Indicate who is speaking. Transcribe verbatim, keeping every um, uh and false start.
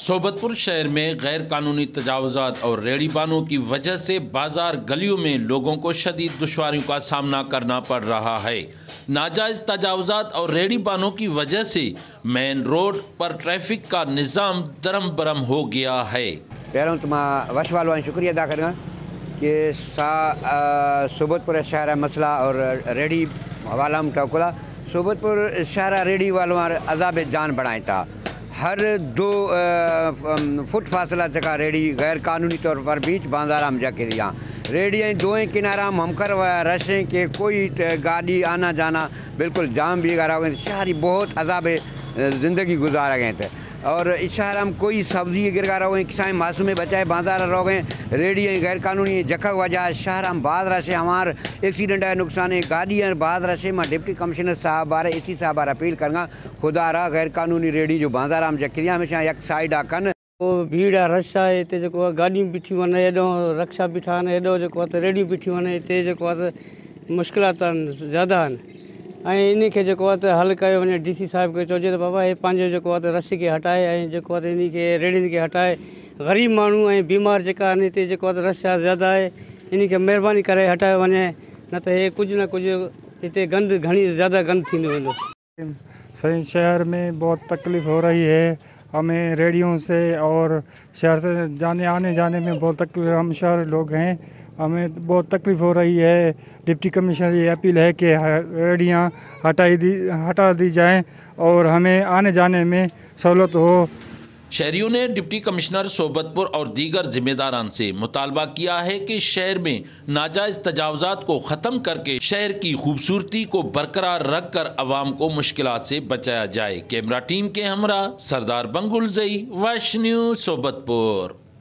Speaker 1: सोबतपुर शहर में गैर कानूनी तजावुज़ात और रेहड़ीबानों की वजह से बाजार गलियों में लोगों को शदीद दुश्वारियों का सामना करना पड़ रहा है। नाजायज़ तजावुज़ात और रेहड़ीबानों की वजह से मेन रोड पर ट्रैफिक का निज़ाम दरम बरम हो गया है।
Speaker 2: पहिरों तो मां वश वालों शुक्रिया अदा करूँ कि सा सोबतपुर शहर मसला और रेहड़ी वाला टोकला सोबतपुर शहर रेहड़ी वालों अजाब जान बढ़ाए था। हर दो फुट फासला जगह रेहड़ी गैर कानूनी तौर पर बीच बाजार हम जाके रिया रेहड़ियाँ दोएं किनारा ममकर रशें के कोई गाड़ी आना जाना बिल्कुल जाम भी करा गए। शहरी बहुत अजाब ज़िंदगी गुजारा गए थे और इस शहर हम कोई सब्जी गिरगा रहो गए किसान मासूम बचाए बाजार रहो गए रेहड़ियाँ गैर कानूनी जखक वजह शहर हम बाद रशे हमार एक्सीडेंट है नुकसान है गाड़ी बाद रशे मैं डिप्टी कमिश्नर साहब बारे इसी साहब बार अपील करूँगा खुदा रहा गैर कानूनी रेहड़ी जो बाजार हम जक्रिया हमेशा एक साइड आकन
Speaker 3: वो भीड़ आहे रश आहे हिते जेको आहे गाॾियूं बीठियूं आहिनि हेॾो रक्षा बीठा आहिनि हेॾो जेको आहे त रेडियूं बीठियूं आहिनि हिते जेको आहे त मुश्किलात आहिनि ज़्यादा आहिनि ऐं इन खे जेको आहे त हल कयो वञे डी सी साहिब खे चइजे त बाबा हे पंहिंजो जेको आहे त रश खे हटाए ऐं जेको आहे त इन खे रेड़ियुनि खे हटाए ग़रीब माण्हू ऐं बीमार जेका आहिनि हिते जेको आहे त रश आहे ज़्यादा आहे इन खे महिरबानी करे हटायो वञे न त हे कुझु न कुझु हिते गंद घणी ज़्यादा गंद थींदो वेंदो।
Speaker 4: सही शहर में बहुत तकलीफ़ हो रही है हमें रेडियों से और शहर से जाने आने जाने में बहुत तकलीफ हम शहर लोग हैं हमें बहुत तकलीफ़ हो रही है। डिप्टी कमिश्नर ये अपील है कि रेडियाँ हटाई दी हटा दी जाएं और हमें आने जाने में सहूलत हो।
Speaker 1: शहरियों ने डिप्टी कमिश्नर सोबतपुर और दीगर जिम्मेदारान से मुतालबा किया है कि शहर में नाजायज़ तजावुज़ात को ख़त्म करके शहर की खूबसूरती को बरकरार रख कर अवाम को मुश्किलात से बचाया जाए। कैमरा टीम के हमरा सरदार बंगुल जई, वश न्यूज़ सोबतपुर।